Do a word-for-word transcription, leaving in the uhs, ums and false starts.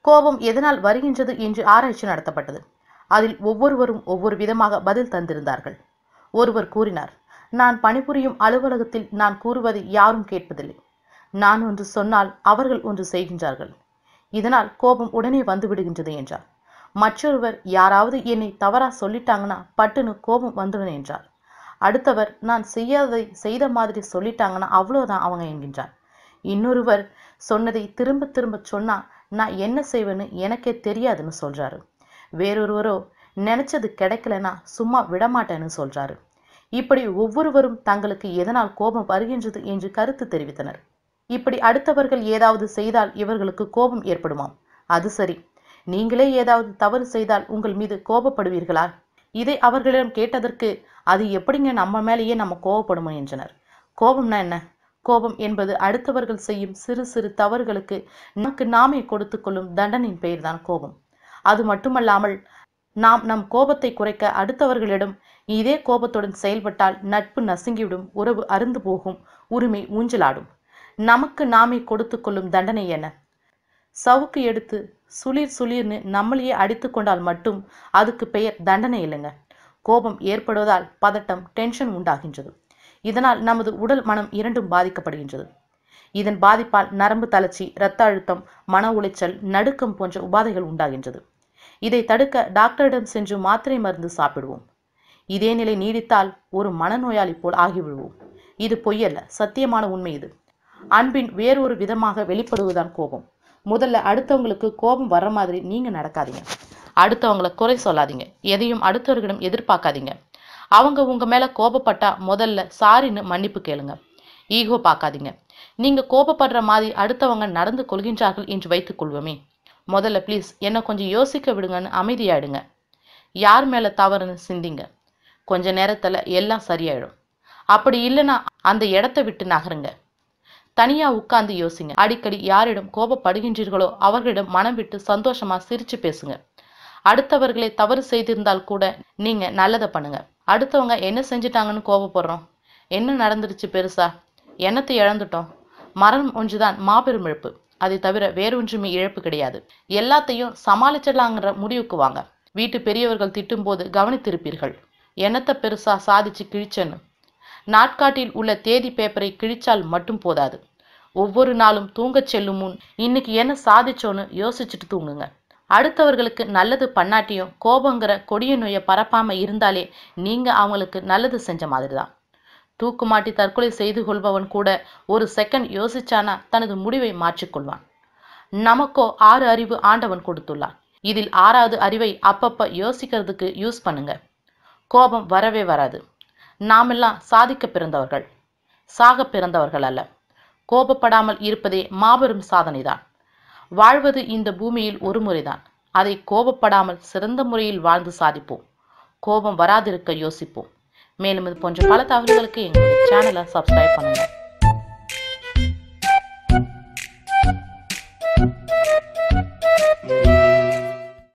கோபம் எதனால் வருகின்றது என்று ஆராய்ச்சி நடத்தப்பட்டது. அதில் ஒவ்வொருவரும் ஒவ்வொரு விதமாக பதில் தந்திருந்தார்கள். ஒருவர் கூறினார், நான் பணிபுரியும் அலுவலகத்தில் நான் கூறுவதை யாரும் கேட்பதில்லை. நான் ஒன்று சொன்னால் அவர்கள் ஒன்று செய்கின்றார்கள். இதனால் கோபம் உடனே வந்து விடுகின்றது என்றார். மற்றொருவர், யாராவது என்னை தவறா சொல்லிட்டாங்கன்னா பட்டுன்னு கோபம் வந்துடும் என்றார். அடுத்தவர், நான் செய்யாததை செய்த மாதிரி சொல்லிட்டாங்கன்னா அவ்வளோதான் அவங்க என்கின்றார். இன்னொருவர், சொன்னதை திரும்ப திரும்ப சொன்னா நான் என்ன செய்வேன்னு எனக்கே தெரியாதுன்னு சொல்றாரு. வேறொருவரோ, நினைச்சது கிடைக்கலன்னா சும்மா விடமாட்டேன்னு சொல்றாரு. இப்படி ஒவ்வொருவரும் தங்களுக்கு எதனால் கோபம் வருகின்றது என்று கருத்து தெரிவித்தனர். இப்படி அடுத்தவர்கள் ஏதாவது செய்தால் இவர்களுக்கு கோபம் ஏற்படுமாம். அது சரி, நீங்களே ஏதாவது தவறு செய்தால் உங்கள் மீது கோபப்படுவீர்களா? இதை அவர்களிடம் கேட்டதற்கு, அது எப்படிங்க நம்ம மேலேயே நம்ம கோபப்படுமோ என்றனர். கோபம்னா என்ன? கோபம் என்பது அடுத்தவர்கள் செய்யும் சிறு சிறு தவறுகளுக்கு நமக்கு நாமே கொடுத்து கொள்ளும் தண்டனையின் பெயர்தான் கோபம். அது மட்டுமல்லாமல் நாம் நம் கோபத்தை குறைக்க அடுத்தவர்களிடம் இதே கோபத்துடன் செயல்பட்டால் நட்பு நசுங்கிவிடும், உறவு அருந்து போகும், உரிமை ஊஞ்சலாடும். நமக்கு நாமே கொடுத்து கொள்ளும் தண்டனை என்ன? சவுக்கு எடுத்து சுளிர் சுளிர்னு நம்மளையே அடித்து கொண்டால் மட்டும் அதுக்கு பெயர் தண்டனை இல்லைங்க. கோபம் ஏற்படுவதால் பதட்டம், டென்ஷன் உண்டாகின்றது. இதனால் நமது உடல் மனம் இரண்டும் பாதிக்கப்படுகின்றது. இதன் பாதிப்பால் நரம்பு தளர்ச்சி, இரத்த அழுத்தம், மன உளைச்சல், நடுக்கம் போன்ற உபாதைகள் உண்டாகின்றது. இதை தடுக்க டாக்டரிடம் சென்று மாத்திரை மருந்து சாப்பிடுவோம். இதே நிலை நீடித்தால் ஒரு மனநோயாளி போல் ஆகிவிடுவோம். இது பொய்யல்ல, சத்தியமான உண்மை. இது அன்பின் வேறொரு விதமாக வெளிப்படுவதுதான் கோபம். முதல்ல அடுத்தவங்களுக்கு கோபம் வர்ற மாதிரி நீங்க நடக்காதீங்க. அடுத்தவங்களை குறை சொல்லாதீங்க. எதையும் அடுத்தவர்களிடம் எதிர்பார்க்காதீங்க. அவங்க உங்க மேல கோபப்பட்டா முதல்ல சாரின்னு மன்னிப்பு கேளுங்க. ஈகோ பார்க்காதீங்க. நீங்க கோபப்படுற மாதிரி அடுத்தவங்க நடந்து கொள்கின்றார்கள் என்று வைத்துக் கொள்வோமே, முதல்ல ப்ளீஸ் என்ன கொஞ்சம் யோசிக்க விடுங்கன்னு அமைதியாயிடுங்க. யார் மேல தவறுன்னு சிந்திங்க. கொஞ்ச நேரத்துல எல்லாம் சரியாயிடும். அப்படி இல்லைன்னா அந்த இடத்த விட்டு நகருங்க. தனியா உட்கார்ந்து யோசிங்க. அடிக்கடி யாரிடம் கோபப்படுகின்றீர்களோ அவர்களிடம் மனம் விட்டு சந்தோஷமா சிரிச்சு பேசுங்க. அடுத்தவர்களை தவறு செய்திருந்தால் கூட நீங்க நல்லதை பண்ணுங்க. அடுத்தவங்க என்ன செஞ்சிட்டாங்கன்னு கோபப்படுறோம். என்ன நடந்துருச்சு பெருசா? எண்ணத்தை இழந்துட்டோம். மரணம் ஒன்றுதான் மாபெரும் இழப்பு. அதை தவிர வேறொன்றுமே இழப்பு கிடையாது. எல்லாத்தையும் சமாளிச்சிடலாங்கிற முடிவுக்கு வாங்க. வீட்டு பெரியவர்கள் திட்டும் போது கவனித்திருப்பீர்கள், எண்ணத்தை பெருசா சாதிச்சு கிழிச்சேன்னு. நாட்காட்டில் உள்ள தேதி பேப்பரை கிழிச்சால் மட்டும் போதாது. ஒவ்வொரு நாளும் தூங்கச் செல்லும் முன் இன்னைக்கு என்ன சாதிச்சோன்னு யோசிச்சுட்டு தூங்குங்க. அடுத்தவர்களுக்கு நல்லது பண்ணாட்டியும் கோபங்கிற கொடிய நோயை பரப்பாம இருந்தாலே நீங்க அவங்களுக்கு நல்லது செஞ்ச மாதிரி தான். தூக்கு மாட்டி தற்கொலை செய்து கொள்பவன் கூட ஒரு செகண்ட் யோசிச்சானா தனது முடிவை மாற்றிக்கொள்வான். நமக்கோ ஆறு அறிவு ஆண்டவன் கொடுத்துள்ளான். இதில் ஆறாவது அறிவை அப்பப்ப யோசிக்கிறதுக்கு யூஸ் பண்ணுங்க. கோபம் வரவே வராது. நாமெல்லாம் சாதிக்க பிறந்தவர்கள், சாக பிறந்தவர்கள் அல்ல. கோபப்படாமல் இருப்பதே மாபெரும் சாதனைதான். வாழ்வது இந்த பூமியில் ஒரு முறைதான். அதை கோபப்படாமல் சிறந்த முறையில் வாழ்ந்து சாதிப்போம். கோபம் வராதிருக்க யோசிப்போம். மேலும் இது போன்ற பல தகவல்களுக்கு எங்களுடைய சேனலை சப்ஸ்கிரைப் பண்ணுங்க.